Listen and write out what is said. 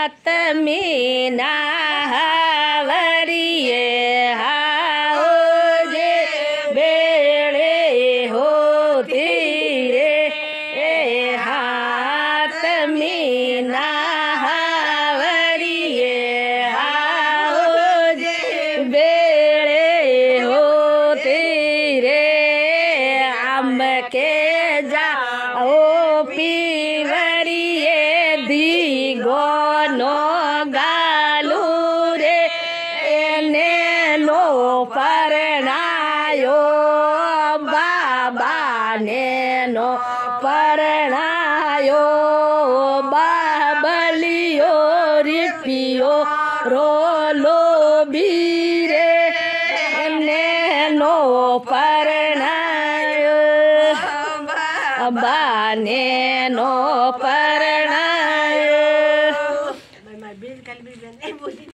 हाथ में नावरिए हाओ जे बेड़े होती रे हाथ में नावरिए हाओ जे बेड़े होती रे आम के जाओ पीवरिए दिगोनो गालू रे एने नो परणायो बाबा ने नो परणायो बाबलियो रिपियो रोलो बीरे एने नो परणायो बाने नो परणायो।